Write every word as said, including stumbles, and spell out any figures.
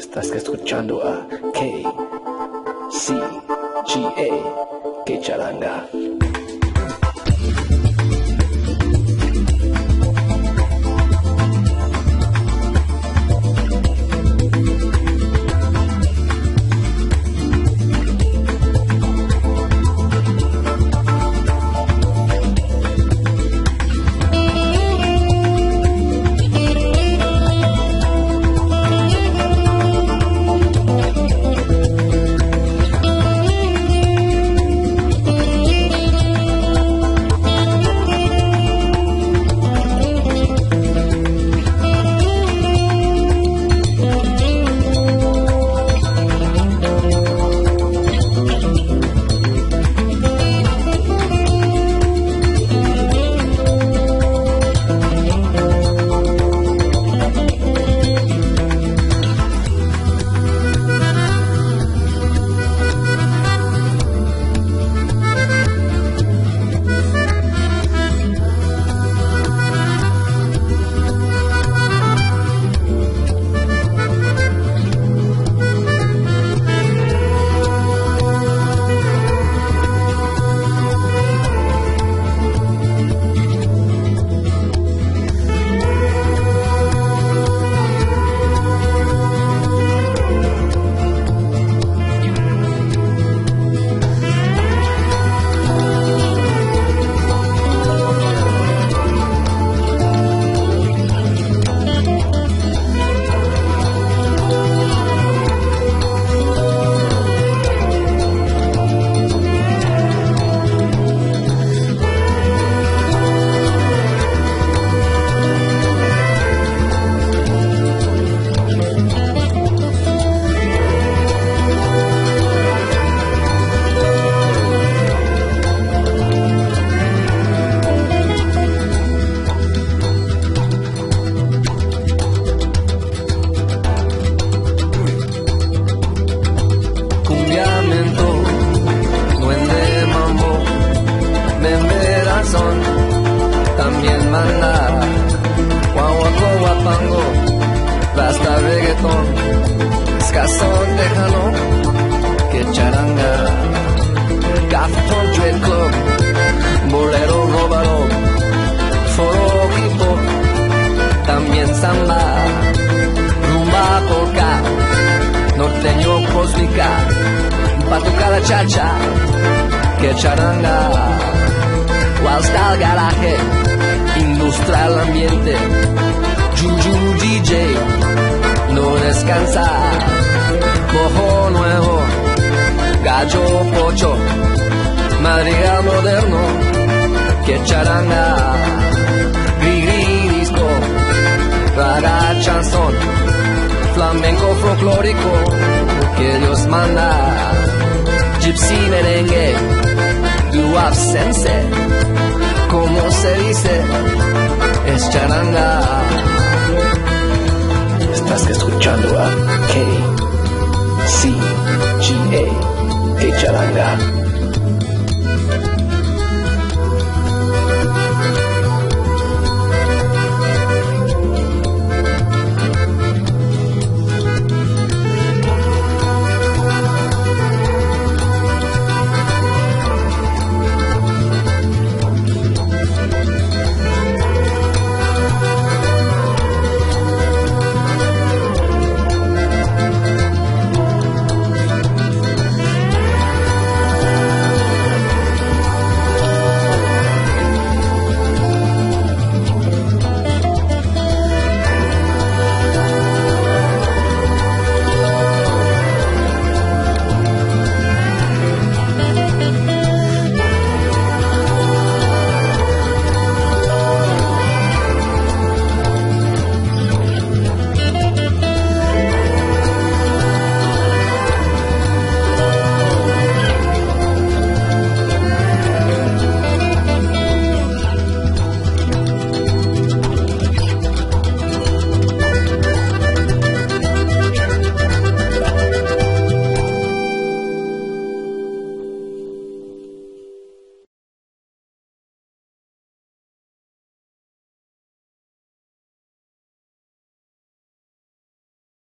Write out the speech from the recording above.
Estás escuchando a K C G A, Que Charanga. También manda guaguaco guapango, basta reggaetón, escasón tejano, que charanga, Café Country Club, bolero róbalo, foro hip hop, también samba, rumba polka, norteño cósmica, batucada chacha, que charanga, wild style garaje, industrial ambiente, Juju D J, no descansa, mojo nuevo, gallo pocho, madrigal moderno, que charanga, gris disco, raga chanson, flamenco folclórico, que Dios manda, gypsy merengue, doo-wop sensei, como se dice, es charanga. Estás escuchando a K C G A, Que Charanga.